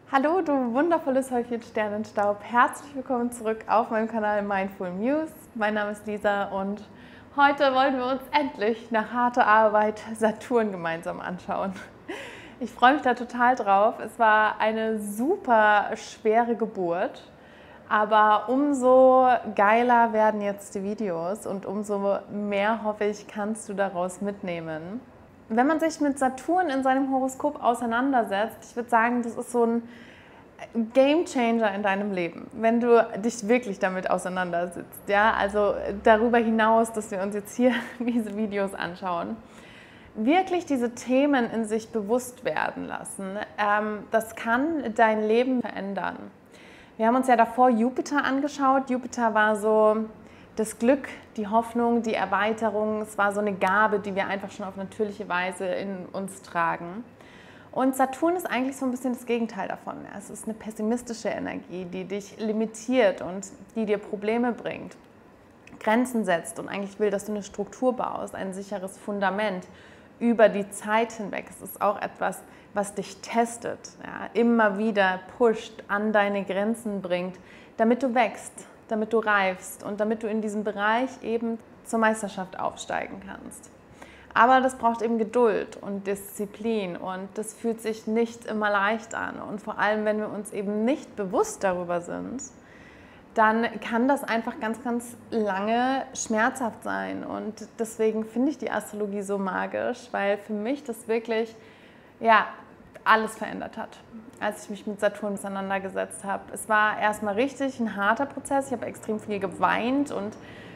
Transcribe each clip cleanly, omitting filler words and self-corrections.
Hallo, du wundervolles Häufchen Sternenstaub. Herzlich willkommen zurück auf meinem Kanal Mindful Muse. Mein Name ist Lisa und heute wollen wir uns endlich nach harter Arbeit Saturn gemeinsam anschauen. Ich freue mich da total drauf. Es war eine super schwere Geburt, aber umso geiler werden jetzt die Videos und umso mehr, hoffe ich, kannst du daraus mitnehmen. Wenn man sich mit Saturn in seinem Horoskop auseinandersetzt, ich würde sagen, das ist so ein Game Changer in deinem Leben, wenn du dich wirklich damit auseinandersetzt. Ja? Also darüber hinaus, dass wir uns jetzt hier diese Videos anschauen, wirklich diese Themen in sich bewusst werden lassen, das kann dein Leben verändern. Wir haben uns ja davor Jupiter angeschaut. Jupiter war so das Glück, die Hoffnung, die Erweiterung. Es war so eine Gabe, die wir einfach schon auf natürliche Weise in uns tragen. Und Saturn ist eigentlich so ein bisschen das Gegenteil davon. Es ist eine pessimistische Energie, die dich limitiert und die dir Probleme bringt, Grenzen setzt und eigentlich will, dass du eine Struktur baust, ein sicheres Fundament über die Zeit hinweg. Es ist auch etwas, was dich testet, ja, immer wieder pusht, an deine Grenzen bringt, damit du wächst, damit du reifst und damit du in diesem Bereich eben zur Meisterschaft aufsteigen kannst. Aber das braucht eben Geduld und Disziplin und das fühlt sich nicht immer leicht an. Und vor allem, wenn wir uns eben nicht bewusst darüber sind, dann kann das einfach ganz, ganz lange schmerzhaft sein. Und deswegen finde ich die Astrologie so magisch, weil für mich das wirklich, ja, alles verändert hat, als ich mich mit Saturn auseinandergesetzt habe. Es war erstmal richtig ein harter Prozess. Ich habe extrem viel geweint und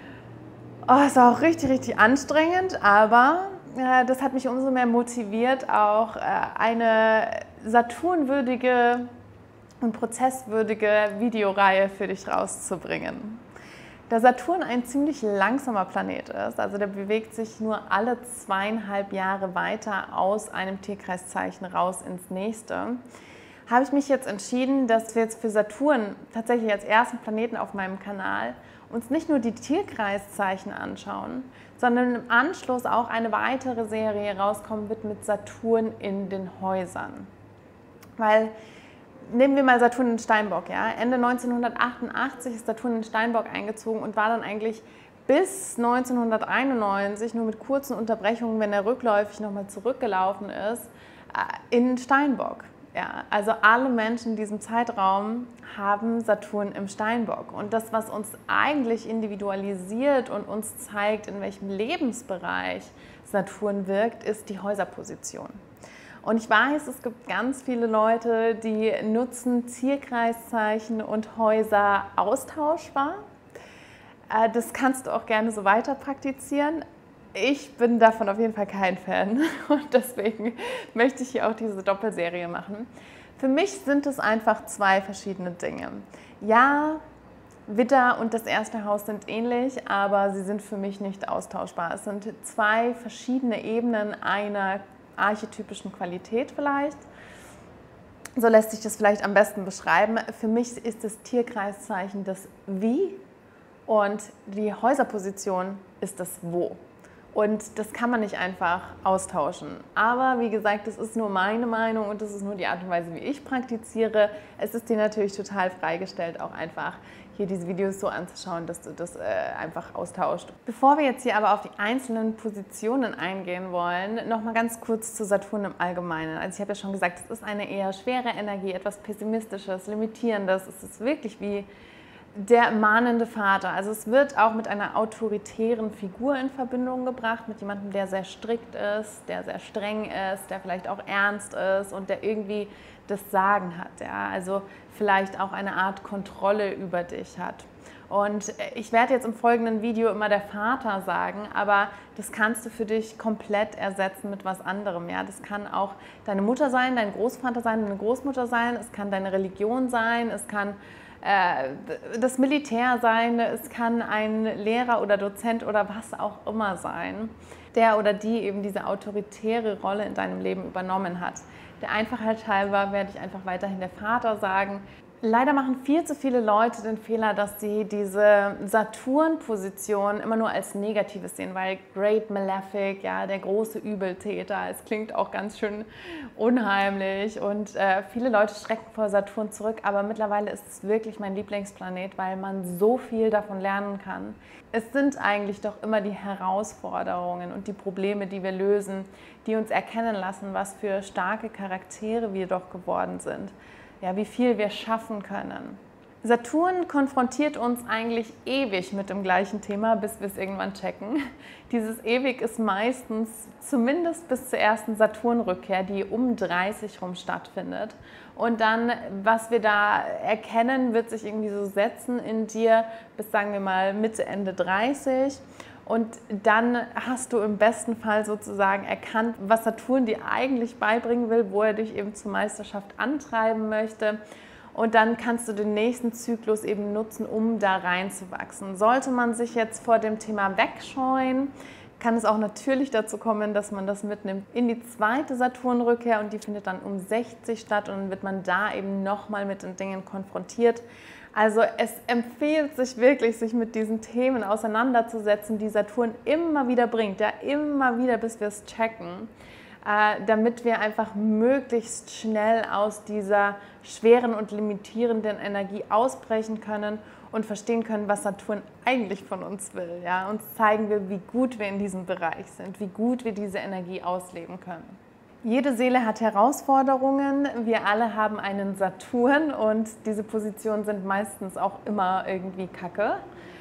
es war auch richtig, richtig anstrengend, aber das hat mich umso mehr motiviert, auch eine Saturnwürdige und prozesswürdige Videoreihe für dich rauszubringen. Da Saturn ein ziemlich langsamer Planet ist, also der bewegt sich nur alle 2,5 Jahre weiter aus einem Tierkreiszeichen raus ins nächste, habe ich mich jetzt entschieden, dass wir jetzt für Saturn tatsächlich als ersten Planeten auf meinem Kanal uns nicht nur die Tierkreiszeichen anschauen, sondern im Anschluss auch eine weitere Serie rauskommen wird mit Saturn in den Häusern. Weil, nehmen wir mal Saturn in Steinbock, ja? Ende 1988 ist Saturn in Steinbock eingezogen und war dann eigentlich bis 1991, nur mit kurzen Unterbrechungen, wenn er rückläufig nochmal zurückgelaufen ist, in Steinbock. Ja, also alle Menschen in diesem Zeitraum haben Saturn im Steinbock. Und das, was uns eigentlich individualisiert und uns zeigt, in welchem Lebensbereich Saturn wirkt, ist die Häuserposition. Und ich weiß, es gibt ganz viele Leute, die nutzen Tierkreiszeichen und Häuser austauschbar. Das kannst du auch gerne so weiter praktizieren. Ich bin davon auf jeden Fall kein Fan und deswegen möchte ich hier auch diese Doppelserie machen. Für mich sind es einfach zwei verschiedene Dinge. Ja, Widder und das erste Haus sind ähnlich, aber sie sind für mich nicht austauschbar. Es sind zwei verschiedene Ebenen einer archetypischen Qualität vielleicht. So lässt sich das vielleicht am besten beschreiben. Für mich ist das Tierkreiszeichen das Wie und die Häuserposition ist das Wo. Und das kann man nicht einfach austauschen. Aber wie gesagt, das ist nur meine Meinung und das ist nur die Art und Weise, wie ich praktiziere. Es ist dir natürlich total freigestellt, auch einfach hier diese Videos so anzuschauen, dass du das einfach austauscht. Bevor wir jetzt hier aber auf die einzelnen Positionen eingehen wollen, nochmal ganz kurz zu Saturn im Allgemeinen. Also ich habe ja schon gesagt, es ist eine eher schwere Energie, etwas Pessimistisches, Limitierendes. Es ist wirklich wie der mahnende Vater. Also es wird auch mit einer autoritären Figur in Verbindung gebracht, mit jemandem, der sehr strikt ist, der sehr streng ist, der vielleicht auch ernst ist und der irgendwie das Sagen hat. Ja? Also vielleicht auch eine Art Kontrolle über dich hat. Und ich werde jetzt im folgenden Video immer der Vater sagen, aber das kannst du für dich komplett ersetzen mit was anderem. Ja? Das kann auch deine Mutter sein, dein Großvater sein, deine Großmutter sein, es kann deine Religion sein, es kann das Militär sein, es kann ein Lehrer oder Dozent oder was auch immer sein, der oder die eben diese autoritäre Rolle in deinem Leben übernommen hat. Der Einfachheit halber werde ich einfach weiterhin der Vater sagen. Leider machen viel zu viele Leute den Fehler, dass sie diese Saturn-Position immer nur als Negatives sehen, weil Great Malefic, ja, der große Übeltäter, es klingt auch ganz schön unheimlich und viele Leute schrecken vor Saturn zurück, aber mittlerweile ist es wirklich mein Lieblingsplanet, weil man so viel davon lernen kann. Es sind eigentlich doch immer die Herausforderungen und die Probleme, die wir lösen, die uns erkennen lassen, was für starke Charaktere wir doch geworden sind. Ja, wie viel wir schaffen können. Saturn konfrontiert uns eigentlich ewig mit dem gleichen Thema, bis wir es irgendwann checken. Dieses ewig ist meistens, zumindest bis zur ersten Saturn-Rückkehr, die um 30 rum stattfindet. Und dann, was wir da erkennen, wird sich irgendwie so setzen in dir bis, sagen wir mal, Mitte, Ende 30. Und dann hast du im besten Fall sozusagen erkannt, was Saturn dir eigentlich beibringen will, wo er dich eben zur Meisterschaft antreiben möchte. Und dann kannst du den nächsten Zyklus eben nutzen, um da reinzuwachsen. Sollte man sich jetzt vor dem Thema wegscheuen, kann es auch natürlich dazu kommen, dass man das mitnimmt in die zweite Saturn-Rückkehr und die findet dann um 60 statt und dann wird man da eben nochmal mit den Dingen konfrontiert. Also es empfiehlt sich wirklich, sich mit diesen Themen auseinanderzusetzen, die Saturn immer wieder bringt, ja immer wieder, bis wir es checken, damit wir einfach möglichst schnell aus dieser schweren und limitierenden Energie ausbrechen können und verstehen können, was Saturn eigentlich von uns will. Ja? Uns zeigen will, wie gut wir in diesem Bereich sind, wie gut wir diese Energie ausleben können. Jede Seele hat Herausforderungen, wir alle haben einen Saturn und diese Positionen sind meistens auch immer irgendwie kacke.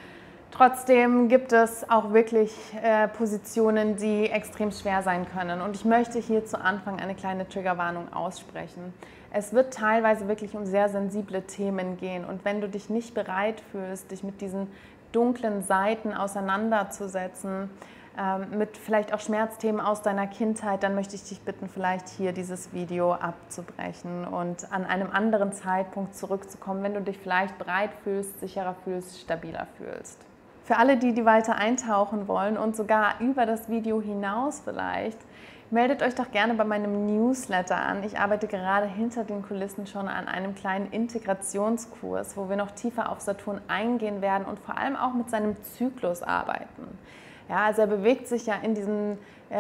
Trotzdem gibt es auch wirklich Positionen, die extrem schwer sein können und ich möchte hier zu Anfang eine kleine Triggerwarnung aussprechen. Es wird teilweise wirklich um sehr sensible Themen gehen und wenn du dich nicht bereit fühlst, dich mit diesen dunklen Seiten auseinanderzusetzen, mit vielleicht auch Schmerzthemen aus deiner Kindheit, dann möchte ich dich bitten, vielleicht hier dieses Video abzubrechen und an einem anderen Zeitpunkt zurückzukommen, wenn du dich vielleicht bereit fühlst, sicherer fühlst, stabiler fühlst. Für alle, die weiter eintauchen wollen und sogar über das Video hinaus vielleicht, meldet euch doch gerne bei meinem Newsletter an. Ich arbeite gerade hinter den Kulissen schon an einem kleinen Integrationskurs, wo wir noch tiefer auf Saturn eingehen werden und vor allem auch mit seinem Zyklus arbeiten. Ja, also er bewegt sich ja in diesem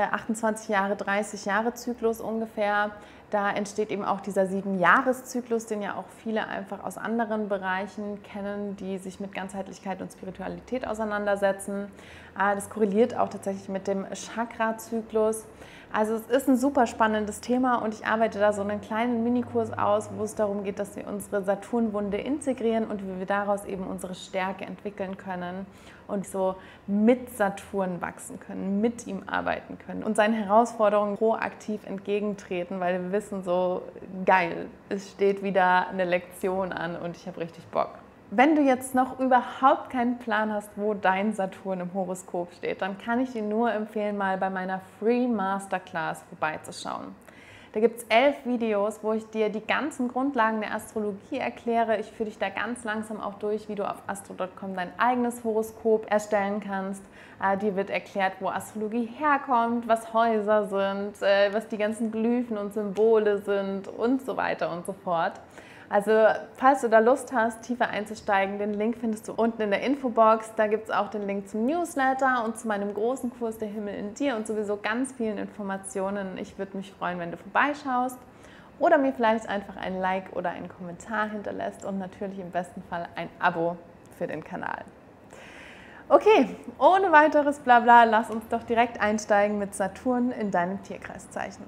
28 Jahre, 30 Jahre Zyklus ungefähr. Da entsteht eben auch dieser 7-Jahres-Zyklus, den ja auch viele einfach aus anderen Bereichen kennen, die sich mit Ganzheitlichkeit und Spiritualität auseinandersetzen. Das korreliert auch tatsächlich mit dem Chakra-Zyklus. Also es ist ein super spannendes Thema und ich arbeite da so einen kleinen Minikurs aus, wo es darum geht, dass wir unsere Saturnwunde integrieren und wie wir daraus eben unsere Stärke entwickeln können und so mit Saturn wachsen können, mit ihm arbeiten können und seinen Herausforderungen proaktiv entgegentreten, weil wir wissen so, geil, es steht wieder eine Lektion an und ich habe richtig Bock. Wenn du jetzt noch überhaupt keinen Plan hast, wo dein Saturn im Horoskop steht, dann kann ich dir nur empfehlen, mal bei meiner Free Masterclass vorbeizuschauen. Da gibt es 11 Videos, wo ich dir die ganzen Grundlagen der Astrologie erkläre. Ich führe dich da ganz langsam auch durch, wie du auf astro.com dein eigenes Horoskop erstellen kannst. Dir wird erklärt, wo Astrologie herkommt, was Häuser sind, was die ganzen Glyphen und Symbole sind und so weiter und so fort. Also falls du da Lust hast, tiefer einzusteigen, den Link findest du unten in der Infobox. Da gibt es auch den Link zum Newsletter und zu meinem großen Kurs Der Himmel in dir und sowieso ganz vielen Informationen. Ich würde mich freuen, wenn du vorbeischaust oder mir vielleicht einfach ein Like oder einen Kommentar hinterlässt und natürlich im besten Fall ein Abo für den Kanal. Okay, ohne weiteres Blabla, lass uns doch direkt einsteigen mit Saturn in deinem Tierkreiszeichen.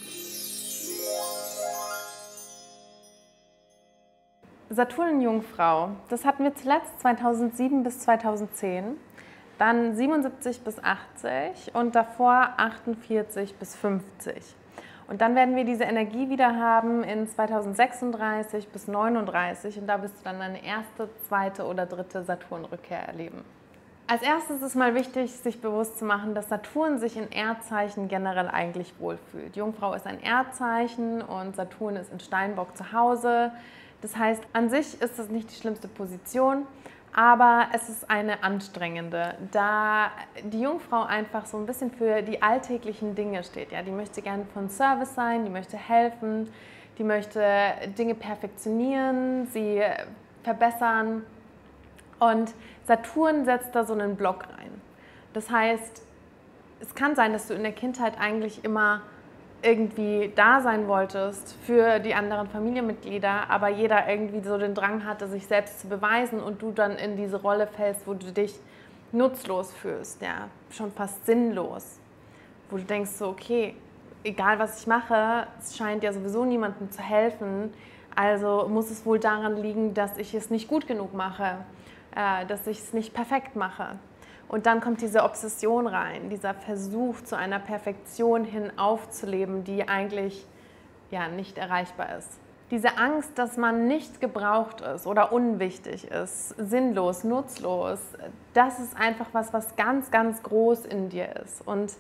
Saturn in Jungfrau, das hatten wir zuletzt 2007 bis 2010, dann 77 bis 80 und davor 48 bis 50. Und dann werden wir diese Energie wieder haben in 2036 bis 39 und da wirst du dann deine erste, zweite oder dritte Saturn-Rückkehr erleben. Als erstes ist mal wichtig, sich bewusst zu machen, dass Saturn sich in Erdzeichen generell eigentlich wohlfühlt. Jungfrau ist ein Erdzeichen und Saturn ist in Steinbock zu Hause. Das heißt, an sich ist es nicht die schlimmste Position, aber es ist eine anstrengende, da die Jungfrau einfach so ein bisschen für die alltäglichen Dinge steht. Ja, die möchte gerne von Service sein, die möchte helfen, die möchte Dinge perfektionieren, sie verbessern. Und Saturn setzt da so einen Block rein. Das heißt, es kann sein, dass du in der Kindheit eigentlich immer irgendwie da sein wolltest für die anderen Familienmitglieder, aber jeder irgendwie so den Drang hatte, sich selbst zu beweisen und du dann in diese Rolle fällst, wo du dich nutzlos fühlst, ja, schon fast sinnlos, wo du denkst so, okay, egal was ich mache, es scheint ja sowieso niemandem zu helfen, also muss es wohl daran liegen, dass ich es nicht gut genug mache, dass ich es nicht perfekt mache. Und dann kommt diese Obsession rein, dieser Versuch, zu einer Perfektion hin aufzuleben, die eigentlich ja, nicht erreichbar ist. Diese Angst, dass man nicht gebraucht ist oder unwichtig ist, sinnlos, nutzlos, das ist einfach was ganz, ganz groß in dir ist. Und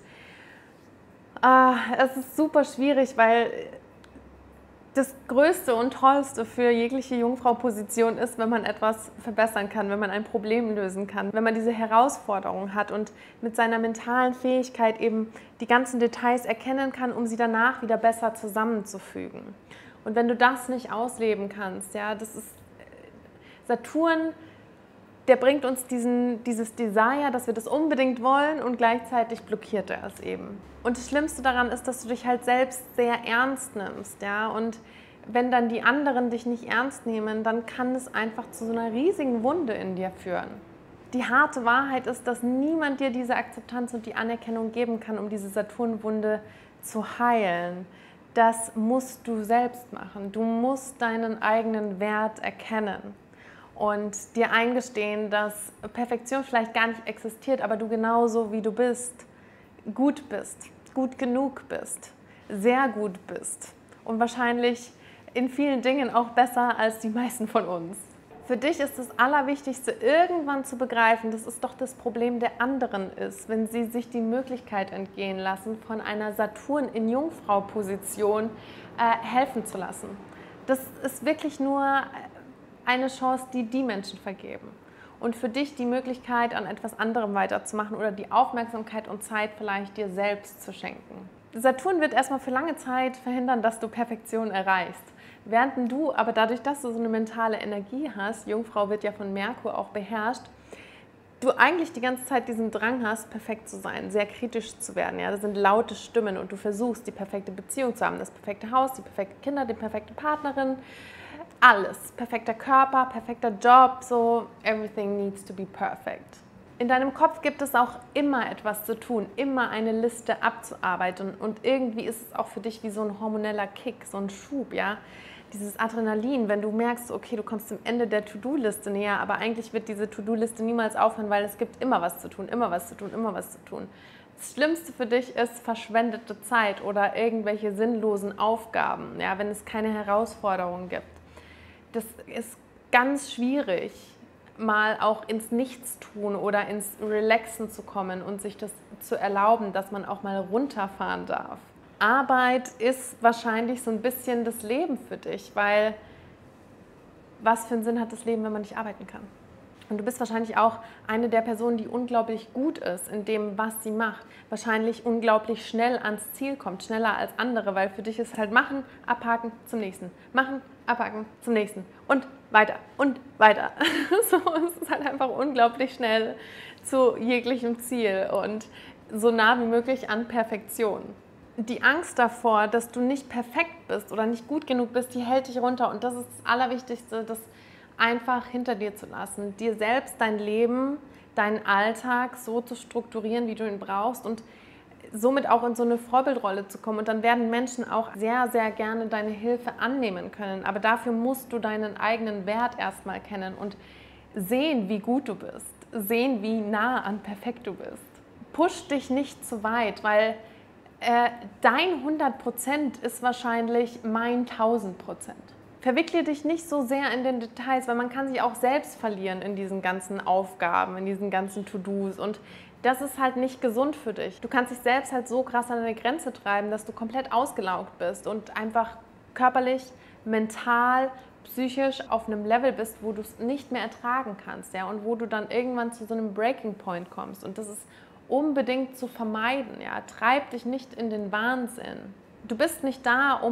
es ist super schwierig, weil das Größte und Tollste für jegliche Jungfrau-Position ist, wenn man etwas verbessern kann, wenn man ein Problem lösen kann, wenn man diese Herausforderung hat und mit seiner mentalen Fähigkeit eben die ganzen Details erkennen kann, um sie danach wieder besser zusammenzufügen. Und wenn du das nicht ausleben kannst, ja, das ist Saturn, der bringt uns dieses Desire, dass wir das unbedingt wollen und gleichzeitig blockiert er es eben. Und das Schlimmste daran ist, dass du dich halt selbst sehr ernst nimmst, ja, und wenn dann die anderen dich nicht ernst nehmen, dann kann es einfach zu so einer riesigen Wunde in dir führen. Die harte Wahrheit ist, dass niemand dir diese Akzeptanz und die Anerkennung geben kann, um diese Saturnwunde zu heilen. Das musst du selbst machen. Du musst deinen eigenen Wert erkennen und dir eingestehen, dass Perfektion vielleicht gar nicht existiert, aber du genauso wie du bist, gut bist, gut genug bist, sehr gut bist und wahrscheinlich in vielen Dingen auch besser als die meisten von uns. Für dich ist das Allerwichtigste, irgendwann zu begreifen, dass es doch das Problem der anderen ist, wenn sie sich die Möglichkeit entgehen lassen, von einer Saturn in Jungfrau-Position helfen zu lassen. Das ist wirklich nur eine Chance, die die Menschen vergeben. Und für dich die Möglichkeit, an etwas anderem weiterzumachen oder die Aufmerksamkeit und Zeit vielleicht dir selbst zu schenken. Saturn wird erstmal für lange Zeit verhindern, dass du Perfektion erreichst. Während du aber dadurch, dass du so eine mentale Energie hast, Jungfrau wird ja von Merkur auch beherrscht, du eigentlich die ganze Zeit diesen Drang hast, perfekt zu sein, sehr kritisch zu werden. Ja? Das sind laute Stimmen und du versuchst, die perfekte Beziehung zu haben, das perfekte Haus, die perfekten Kinder, die perfekte Partnerin, alles. Perfekter Körper, perfekter Job, so everything needs to be perfect. In deinem Kopf gibt es auch immer etwas zu tun, immer eine Liste abzuarbeiten und irgendwie ist es auch für dich wie so ein hormoneller Kick, so ein Schub, ja. Dieses Adrenalin, wenn du merkst, okay, du kommst zum Ende der To-Do-Liste näher, aber eigentlich wird diese To-Do-Liste niemals aufhören, weil es gibt immer was zu tun, immer was zu tun, immer was zu tun. Das Schlimmste für dich ist verschwendete Zeit oder irgendwelche sinnlosen Aufgaben, ja, wenn es keine Herausforderungen gibt. Das ist ganz schwierig, mal auch ins Nichtstun oder ins Relaxen zu kommen und sich das zu erlauben, dass man auch mal runterfahren darf. Arbeit ist wahrscheinlich so ein bisschen das Leben für dich, weil was für einen Sinn hat das Leben, wenn man nicht arbeiten kann? Und du bist wahrscheinlich auch eine der Personen, die unglaublich gut ist in dem, was sie macht. Wahrscheinlich unglaublich schnell ans Ziel kommt, schneller als andere, weil für dich ist halt machen, abhaken, zum nächsten. Machen, abhaken, zum nächsten. Und weiter und weiter. So, es ist halt einfach unglaublich schnell zu jeglichem Ziel und so nah wie möglich an Perfektion. Die Angst davor, dass du nicht perfekt bist oder nicht gut genug bist, die hält dich runter. Und das ist das Allerwichtigste, das einfach hinter dir zu lassen, dir selbst dein Leben, deinen Alltag so zu strukturieren, wie du ihn brauchst und somit auch in so eine Vorbildrolle zu kommen. Und dann werden Menschen auch sehr, sehr gerne deine Hilfe annehmen können. Aber dafür musst du deinen eigenen Wert erstmal kennen und sehen, wie gut du bist, sehen, wie nah an perfekt du bist. Push dich nicht zu weit, weil dein 100% ist wahrscheinlich mein 1000%. Verwickle dich nicht so sehr in den Details, weil man kann sich auch selbst verlieren in diesen ganzen Aufgaben, in diesen ganzen To-Dos und das ist halt nicht gesund für dich. Du kannst dich selbst halt so krass an deine Grenze treiben, dass du komplett ausgelaugt bist und einfach körperlich, mental, psychisch auf einem Level bist, wo du es nicht mehr ertragen kannst, ja, und wo du dann irgendwann zu so einem Breaking Point kommst und das ist unbedingt zu vermeiden, ja. Treib dich nicht in den Wahnsinn. Du bist nicht da, um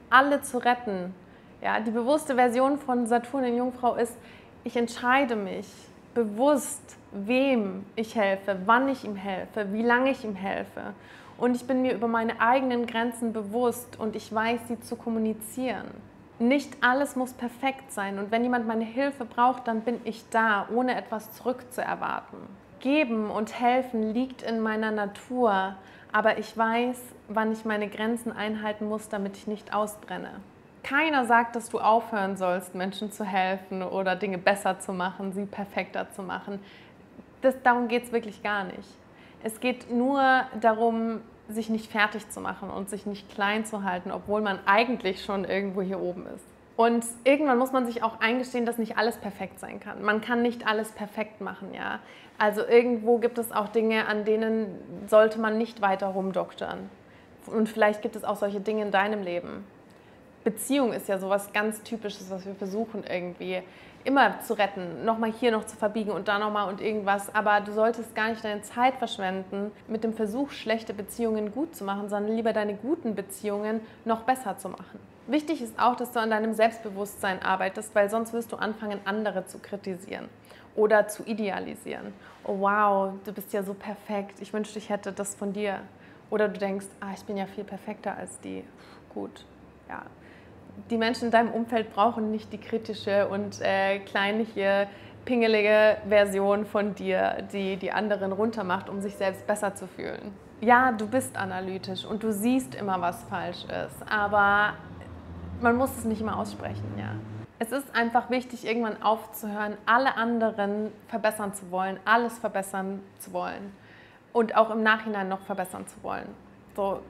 alle zu retten. Ja, die bewusste Version von Saturn in Jungfrau ist, ich entscheide mich bewusst, wem ich helfe, wann ich ihm helfe, wie lange ich ihm helfe. Und ich bin mir über meine eigenen Grenzen bewusst und ich weiß, sie zu kommunizieren. Nicht alles muss perfekt sein und wenn jemand meine Hilfe braucht, dann bin ich da, ohne etwas zurückzuerwarten. Geben und helfen liegt in meiner Natur, aber ich weiß, wann ich meine Grenzen einhalten muss, damit ich nicht ausbrenne. Keiner sagt, dass du aufhören sollst, Menschen zu helfen oder Dinge besser zu machen, sie perfekter zu machen. Darum geht es wirklich gar nicht. Es geht nur darum, sich nicht fertig zu machen und sich nicht klein zu halten, obwohl man eigentlich schon irgendwo hier oben ist. Und irgendwann muss man sich auch eingestehen, dass nicht alles perfekt sein kann. Man kann nicht alles perfekt machen, ja. Also irgendwo gibt es auch Dinge, an denen sollte man nicht weiter rumdoktern. Und vielleicht gibt es auch solche Dinge in deinem Leben. Beziehung ist ja sowas ganz Typisches, was wir versuchen irgendwie immer zu retten, nochmal hier noch zu verbiegen und da nochmal und irgendwas. Aber du solltest gar nicht deine Zeit verschwenden mit dem Versuch, schlechte Beziehungen gut zu machen, sondern lieber deine guten Beziehungen noch besser zu machen. Wichtig ist auch, dass du an deinem Selbstbewusstsein arbeitest, weil sonst wirst du anfangen, andere zu kritisieren oder zu idealisieren. Oh wow, du bist ja so perfekt, ich wünschte, ich hätte das von dir. Oder du denkst, ich bin ja viel perfekter als die. Gut, ja. Die Menschen in deinem Umfeld brauchen nicht die kritische und kleinliche, pingelige Version von dir, die die anderen runtermacht, um sich selbst besser zu fühlen. Ja, du bist analytisch und du siehst immer, was falsch ist, aber man muss es nicht immer aussprechen, ja. Es ist einfach wichtig, irgendwann aufzuhören, alle anderen verbessern zu wollen, alles verbessern zu wollen und auch im Nachhinein noch verbessern zu wollen. So,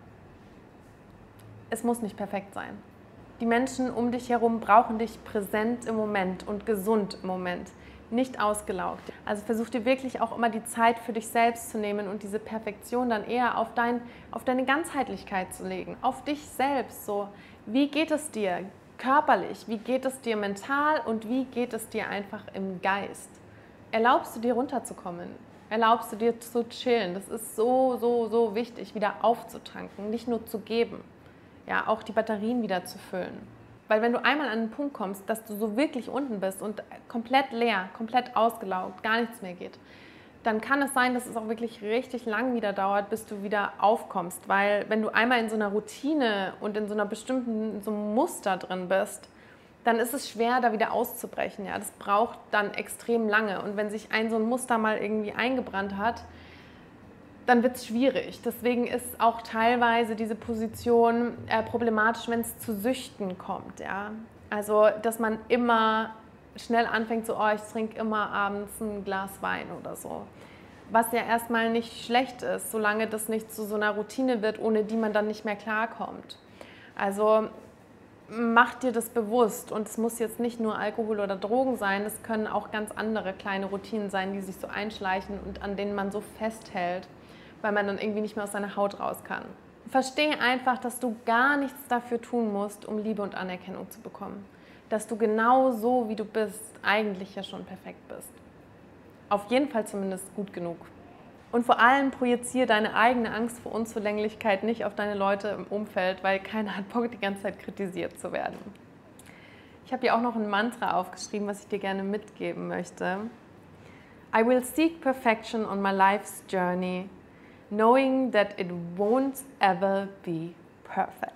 es muss nicht perfekt sein. Die Menschen um dich herum brauchen dich präsent im Moment und gesund im Moment, nicht ausgelaugt. Also versuch dir wirklich auch immer die Zeit für dich selbst zu nehmen und diese Perfektion dann eher auf deine Ganzheitlichkeit zu legen, auf dich selbst. So, wie geht es dir körperlich, wie geht es dir mental und wie geht es dir einfach im Geist? Erlaubst du dir runterzukommen? Erlaubst du dir zu chillen? Das ist so, so, so wichtig, wieder aufzutanken, nicht nur zu geben. Ja, auch die Batterien wieder zu füllen. Weil wenn du einmal an den Punkt kommst, dass du so wirklich unten bist und komplett leer, komplett ausgelaugt, gar nichts mehr geht, dann kann es sein, dass es auch wirklich richtig lang wieder dauert, bis du wieder aufkommst. Weil wenn du einmal in so einer Routine und in so einer bestimmten so einem Muster drin bist, dann ist es schwer, da wieder auszubrechen. Ja? Das braucht dann extrem lange. Und wenn sich so ein Muster mal irgendwie eingebrannt hat, dann wird es schwierig. Deswegen ist auch teilweise diese Position problematisch, wenn es zu Süchten kommt. Ja? Also, dass man immer schnell anfängt, so, ich trinke immer abends ein Glas Wein oder so. Was ja erstmal nicht schlecht ist, solange das nicht zu so einer Routine wird, ohne die man dann nicht mehr klarkommt. Also mach dir das bewusst und es muss jetzt nicht nur Alkohol oder Drogen sein, es können auch ganz andere kleine Routinen sein, die sich so einschleichen und an denen man so festhält, weil man dann irgendwie nicht mehr aus seiner Haut raus kann. Verstehe einfach, dass du gar nichts dafür tun musst, um Liebe und Anerkennung zu bekommen. Dass du genau so, wie du bist, eigentlich ja schon perfekt bist. Auf jeden Fall zumindest gut genug. Und vor allem projiziere deine eigene Angst vor Unzulänglichkeit nicht auf deine Leute im Umfeld, weil keiner hat Bock, die ganze Zeit kritisiert zu werden. Ich habe hier auch noch ein Mantra aufgeschrieben, was ich dir gerne mitgeben möchte. I will seek perfection on my life's journey, knowing that it won't ever be perfect.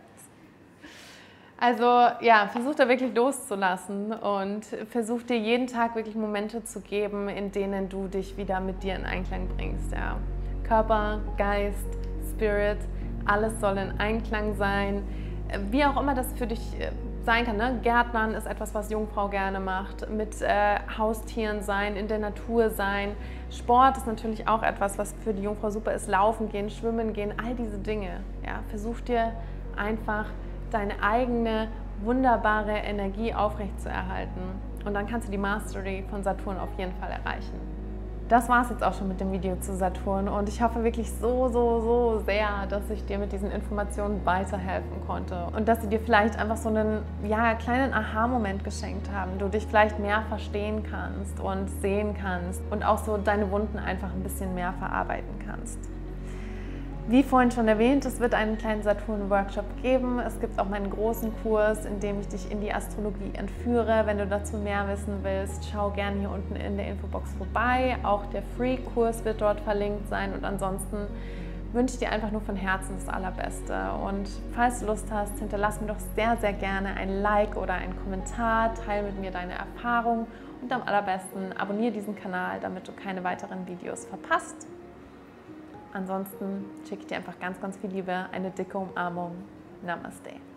Also ja, versuch da wirklich loszulassen und versuch dir jeden Tag wirklich Momente zu geben, in denen du dich wieder mit dir in Einklang bringst. Ja. Körper, Geist, Spirit, alles soll in Einklang sein. Wie auch immer das für dich sein kann. Ne? Gärtnern ist etwas, was Jungfrau gerne macht. Mit Haustieren sein, in der Natur sein. Sport ist natürlich auch etwas, was für die Jungfrau super ist. Laufen gehen, schwimmen gehen, all diese Dinge. Ja? Versuch dir einfach deine eigene wunderbare Energie aufrechtzuerhalten. Und dann kannst du die Mastery von Saturn auf jeden Fall erreichen. Das war es jetzt auch schon mit dem Video zu Saturn und ich hoffe wirklich so, so, so sehr, dass ich dir mit diesen Informationen weiterhelfen konnte und dass sie dir vielleicht einfach so einen kleinen Aha-Moment geschenkt haben, du dich vielleicht mehr verstehen kannst und sehen kannst und auch so deine Wunden einfach ein bisschen mehr verarbeiten kannst. Wie vorhin schon erwähnt, es wird einen kleinen Saturn-Workshop geben. Es gibt auch meinen großen Kurs, in dem ich dich in die Astrologie entführe. Wenn du dazu mehr wissen willst, schau gerne hier unten in der Infobox vorbei. Auch der Free-Kurs wird dort verlinkt sein. Und ansonsten wünsche ich dir einfach nur von Herzen das Allerbeste. Und falls du Lust hast, hinterlass mir doch sehr, sehr gerne ein Like oder einen Kommentar. Teile mit mir deine Erfahrungen und am allerbesten abonniere diesen Kanal, damit du keine weiteren Videos verpasst. Ansonsten schicke ich dir einfach ganz, ganz viel Liebe, eine dicke Umarmung. Namaste.